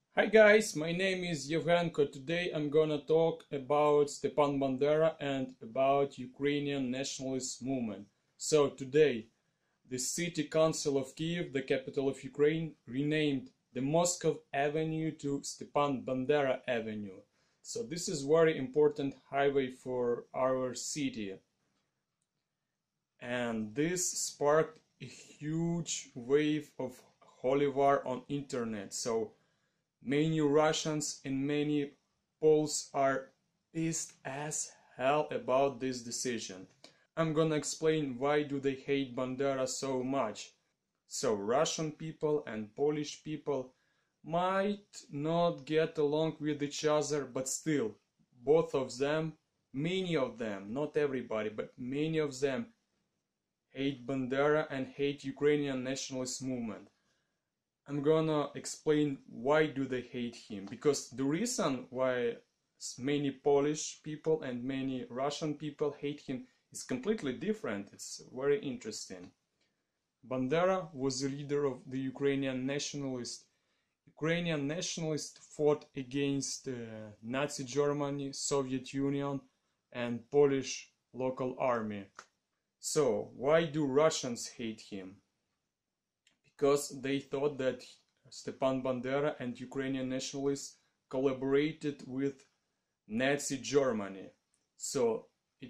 Hi guys, my name is Yevhenko. Today I'm gonna talk about Stepan Bandera and about Ukrainian nationalist movement. So today, the City Council of Kyiv, the capital of Ukraine, renamed the Moscow Avenue to Stepan Bandera Avenue. So this is very important highway for our city. And this sparked a huge wave of holy war on internet. So many Russians and many Poles are pissed as hell about this decision. I'm gonna explain why do they hate Bandera so much. So Russian people and Polish people might not get along with each other, but still, both of them, many of them, not everybody, but many of them hate Bandera and hate Ukrainian nationalist movement. I'm gonna explain why do they hate him, because the reason why many Polish people and many Russian people hate him is completely different. It's very interesting. Bandera was the leader of the Ukrainian nationalists. Ukrainian nationalists fought against Nazi Germany, Soviet Union and Polish local army. So why do Russians hate him? Because they thought that Stepan Bandera and Ukrainian nationalists collaborated with Nazi Germany. So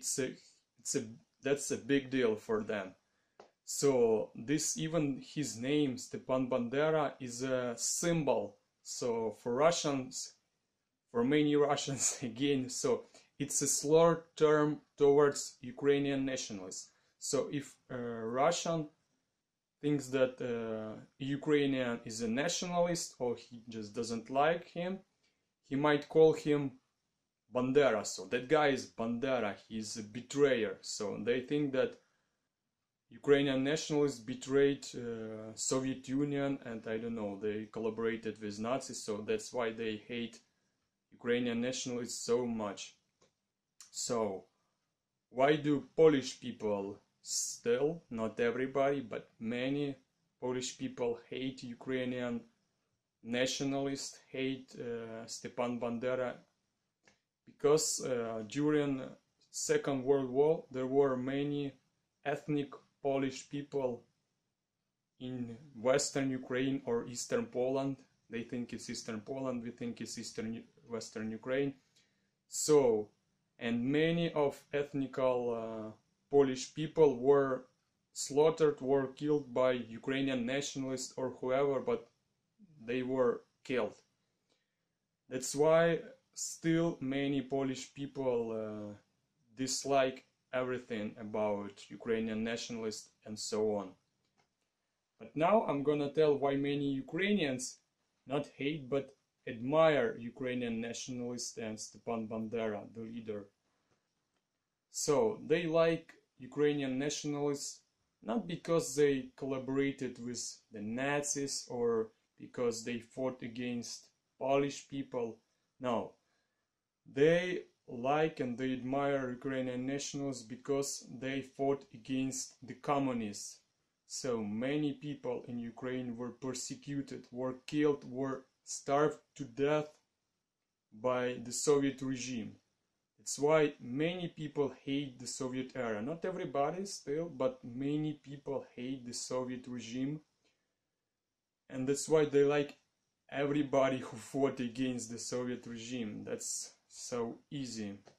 that's a big deal for them. So even his name, Stepan Bandera, is a symbol. So for Russians, for many Russians again, so it's a slur term towards Ukrainian nationalists. So if a Russian thinks that Ukrainian is a nationalist or he just doesn't like him, he might call him Bandera. So that guy is Bandera, he's a betrayer. So they think that Ukrainian nationalists betrayed Soviet Union and I don't know, they collaborated with Nazis, so that's why they hate Ukrainian nationalists so much. So why do Polish people still, not everybody, but many Polish people hate Ukrainian nationalists, hate Stepan Bandera? Because during Second World War there were many ethnic Polish people in Western Ukraine or Eastern Poland. They think it's Eastern Poland, we think it's Western Ukraine. So, and many of ethnical Polish people were slaughtered, were killed by Ukrainian nationalists or whoever, but they were killed. That's why still many Polish people dislike everything about Ukrainian nationalists and so on. But now I'm gonna tell why many Ukrainians not hate but admire Ukrainian nationalists and Stepan Bandera, the leader. So they like Ukrainian nationalists not because they collaborated with the Nazis or because they fought against Polish people. No, they like and they admire Ukrainian nationalists because they fought against the communists. So many people in Ukraine were persecuted, were killed, were starved to death by the Soviet regime. That's why many people hate the Soviet era. Not everybody still, but many people hate the Soviet regime. And that's why they like everybody who fought against the Soviet regime. That's so easy.